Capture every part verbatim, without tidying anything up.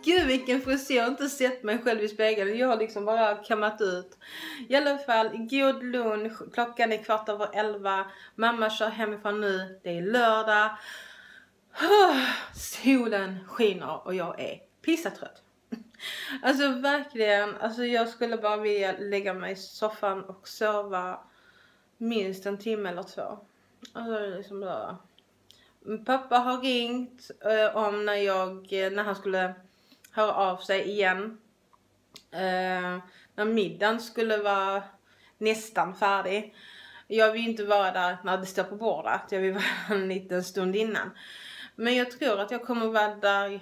gud vilken frisyr. Jag har inte sett mig själv i spegeln. Jag har liksom bara kammat ut. I alla fall, god lunch. Klockan är kvart över elva. Mamma kör hemifrån nu. Det är lördag. Solen skiner och jag är pissatrött. Alltså verkligen. Alltså jag skulle bara vilja lägga mig i soffan och sova minst en timme eller två. Alltså det är liksom bara... Pappa har ringt eh, om när jag när han skulle höra av sig igen. Eh, när middagen skulle vara nästan färdig. Jag vill inte vara där när det står på bordet. Jag vill vara en liten stund innan. Men jag tror att jag kommer vara där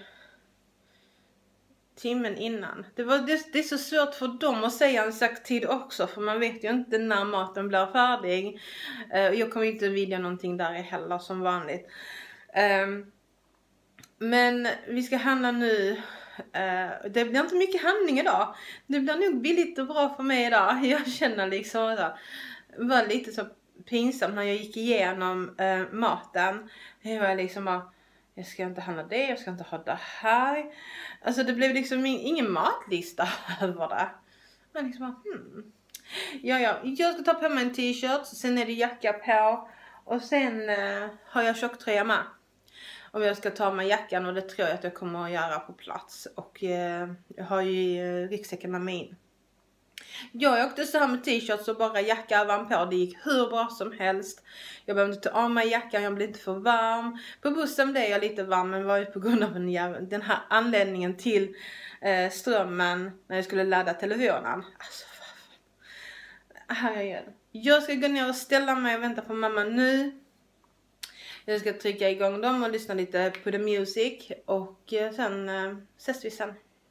timmen innan. Det, var, det, det är så svårt för dem att säga en exakt tid också. För man vet ju inte när maten blir färdig. Uh, jag kommer inte vilja någonting där heller som vanligt. Um, men vi ska handla nu. Uh, det blir inte mycket handling idag. Det blir nog billigt och bra för mig idag. Jag känner liksom så. Det var lite så pinsamt när jag gick igenom uh, maten. Det var liksom bara... Jag ska inte handla det, jag ska inte ha det här. Alltså det blev liksom ingen matlista över det. Men liksom bara, hmm. Ja, ja, jag ska ta på mig en t-shirt, sen är det jacka på. Och sen uh, har jag tjocktröja med. Om jag ska ta med jackan, och det tror jag att jag kommer att göra på plats. Och uh, jag har ju uh, ryggsäcken med mig in. Jag åkte så här med t-shirts och bara jacka ovanpå. Det gick hur bra som helst. Jag behövde ta av mig jackan, jag blev inte för varm. På bussen blev jag lite varm, men var ju på grund av en, den här anledningen till eh, strömmen när jag skulle ladda telefonen. Alltså, herregud. Jag ska gå ner och ställa mig och vänta på mamma nu. Jag ska trycka igång dem och lyssna lite på the music. Och eh, sen eh, ses vi sen.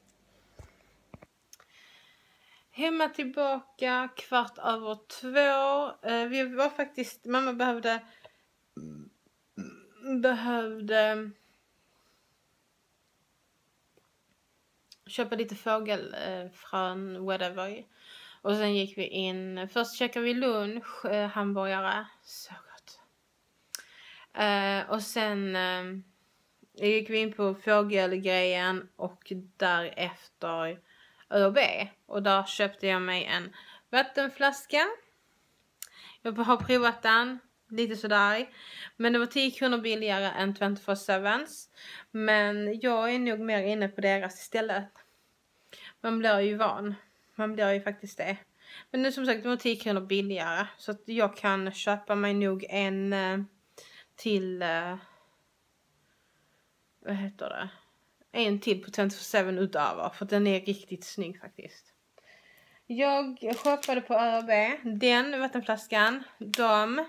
Hemma tillbaka, kvart över två. Eh, vi var faktiskt, mamma behövde behövde köpa lite fågel eh, från whatever. Och sen gick vi in, först käkade vi lunch, eh, hamburgare, så gott. Eh, och sen eh, gick vi in på fågelgrejen och därefter ÖoB. Och där köpte jag mig en vattenflaska. Jag har provat den. Lite sådär. Men det var tio kronor billigare än tjugofyra sju. Men jag är nog mer inne på deras istället. Man blir ju van. Man blir ju faktiskt det. Men nu som sagt, det var tio kronor billigare. Så att jag kan köpa mig nog en eh, till... Eh, vad heter det? En till på tjugofyra sju utöver. För den är riktigt snygg faktiskt. Jag shoppade på ÖoB. Den vattenflaskan. De.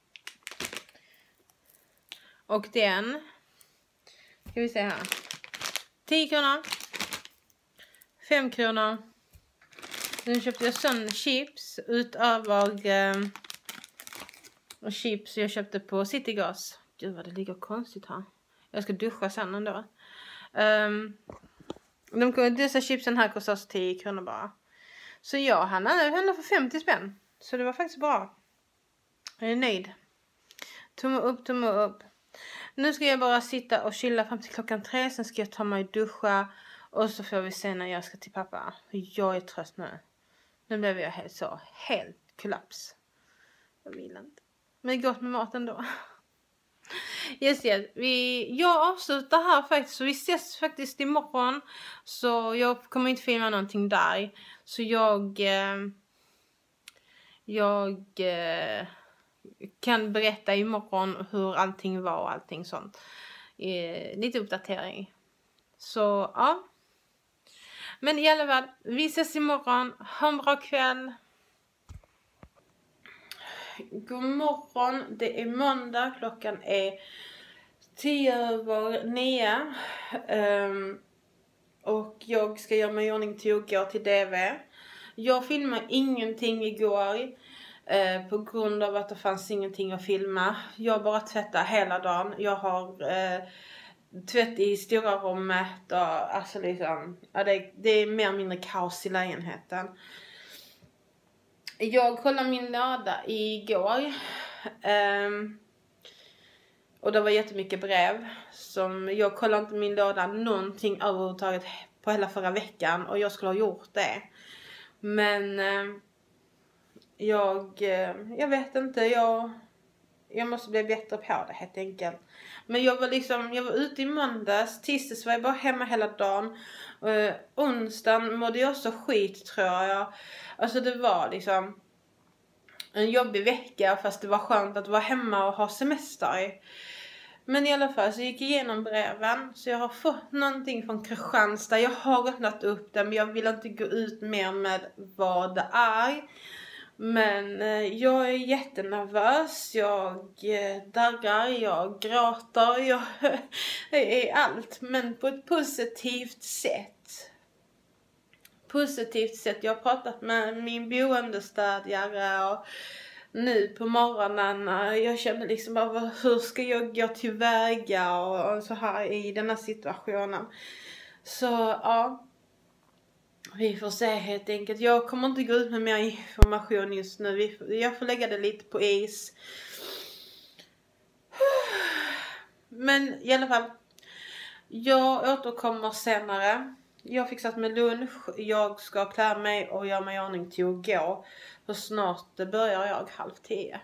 Och den. Ska vi se här. tio kronor. fem kronor. Nu köpte jag sån chips. Utöver eh, och chips jag köpte på Citygas. Gud vad det ligger konstigt här. Jag ska duscha sen ändå. Um, de, dessa chipsen här kostar tio kronor bara. Så jag handlade för femtio spänn. Så det var faktiskt bra. Jag är nöjd. Tumme upp, tumme upp. Nu ska jag bara sitta och chilla fram till klockan tre. Sen ska jag ta mig duscha. Och så får vi se när jag ska till pappa. Jag är trött nu. Nu blev jag helt så. Helt kollaps. Jag vill inte. Men gott med maten då. Yes, yes. Vi, jag avslutar här faktiskt. Så vi ses faktiskt imorgon. Så jag kommer inte filma någonting där. Så jag... Eh, jag... Eh, kan berätta imorgon hur allting var och allting sånt. Eh, lite uppdatering. Så, ja. Men i alla fall, vi ses imorgon. Ha en bra kväll. God morgon, det är måndag, klockan är tio över nio um, och jag ska göra mig i ordning till att gå till D V. Jag filmade ingenting igår uh, på grund av att det fanns ingenting att filma. Jag bara tvättade hela dagen. Jag har uh, tvätt i stora rummet och alltså liksom, ja, det, det är mer eller mindre kaos i lägenheten. Jag kollade min låda igår. Um, och det var jättemycket brev. Som, jag kollade inte min låda någonting överhuvudtaget på hela förra veckan. Och jag skulle ha gjort det. Men eh, jag, eh, jag vet inte, jag, jag måste bli bättre på det helt enkelt. Men jag var liksom, jag var ute i måndags, tisdags var jag bara hemma hela dagen. Uh, onsdagen mådde jag så skit tror jag. Alltså det var liksom en jobbig vecka, fast det var skönt att vara hemma och ha semester. Men i alla fall så gick jag igenom breven. Så jag har fått någonting från Kristianstad. Jag har öppnat upp det, men jag vill inte gå ut mer med vad det är. Men eh, jag är jättenervös. Jag eh, darrar, jag gråter. Jag är allt. Men på ett positivt sätt. Positivt sätt. Jag har pratat med min boendestödjare och nu på morgonen, jag kände liksom bara, hur ska jag gå tillväga och, och så här i den här situationen. Så ja, vi får se helt enkelt. Jag kommer inte gå ut med mer information just nu. Vi, jag får lägga det lite på is. Men i alla fall, jag återkommer senare. Jag har fixat med lunch. Jag ska klä mig och göra mig i ordning till att gå. För snart börjar jag halv tio.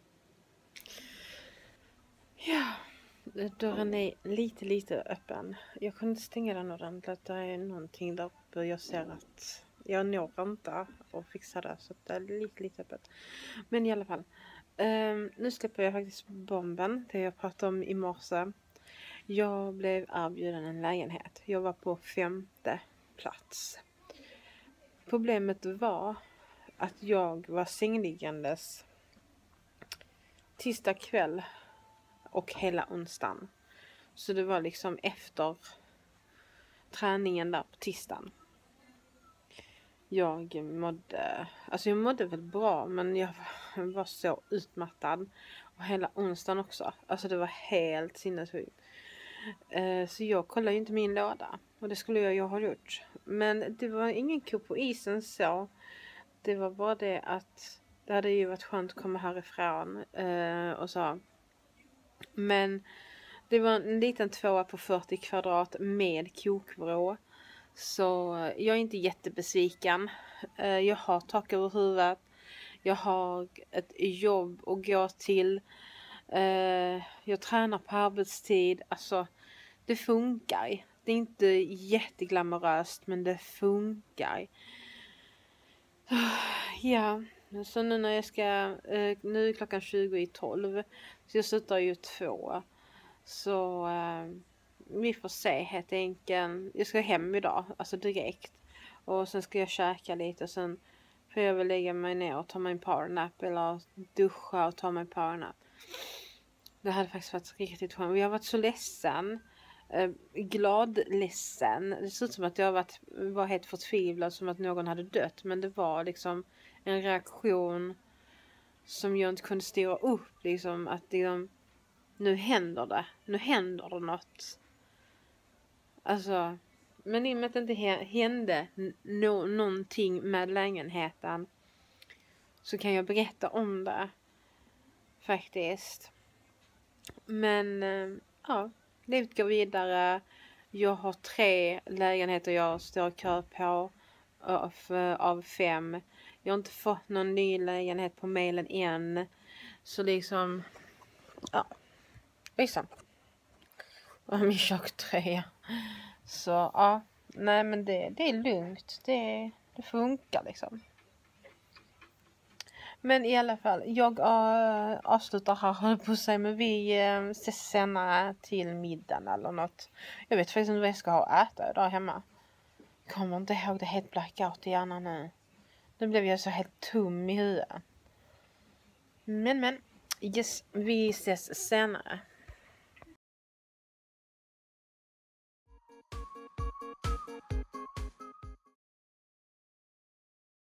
Ja, dörren är lite lite öppen. Jag kunde inte stänga den ordentligt. Det är någonting där uppe. Jag ser att jag når inte och fixa det. Så det är lite lite öppet. Men i alla fall. Um, nu släpper jag faktiskt bomben. Det jag pratade om i morse. Jag blev erbjuden en lägenhet. Jag var på femte plats. Problemet var att jag var sängliggandes tisdag kväll och hela onsdagen. Så det var liksom efter träningen där på tisdagen. Jag mådde, alltså jag mådde väl bra, men jag var så utmattad. Och hela onsdagen också. Alltså det var helt sinnessjukt. Så jag kollade ju inte min låda. Och det skulle jag ju ha gjort. Men det var ingen ko på isen så. Det var bara det att det hade ju varit skönt att komma härifrån. Och så. Men det var en liten tvåa på fyrtio kvadrat med kokvrå. Så jag är inte jättebesviken. Jag har tak över huvudet. Jag har ett jobb att gå till. Jag tränar på arbetstid. Alltså det funkar. Det är inte jätteglamoröst, men det funkar. Ja, så nu när jag ska, nu är klockan tjugo i tolv. Så jag slutar ju två. Så vi får se helt enkelt. Jag ska hem idag, alltså direkt. Och sen ska jag käka lite och sen får jag väl lägga mig ner och ta mig en powernap. Eller duscha och ta mig en powernap. Det hade faktiskt varit riktigt skönt. Och jag har varit så ledsen. Eh, glad ledsen. Det ser ut som att jag varit, var helt förtvivlad. Som att någon hade dött. Men det var liksom en reaktion som jag inte kunde styra upp. Liksom att liksom, nu händer det. Nu händer det något. Alltså. Men i och med att det inte hände no- någonting med lägenheten. Så kan jag berätta om det. Faktiskt. Men ja, livet går vidare. Jag har tre lägenheter jag står i kö på av, av fem. Jag har inte fått någon ny lägenhet på mailen än. Så liksom, ja, liksom. Och min tjocktröja. Så ja, nej men det, det är lugnt. Det, det funkar liksom. Men i alla fall, jag äh, avslutar här, håller på att säga, men vi äh, ses senare till middagen eller något. Jag vet faktiskt inte vad jag ska ha att äta idag hemma. Kommer inte ihåg, det är helt blackout i hjärnan nu. Nu blev jag så helt tom i huvudet. Men men, yes, vi ses senare.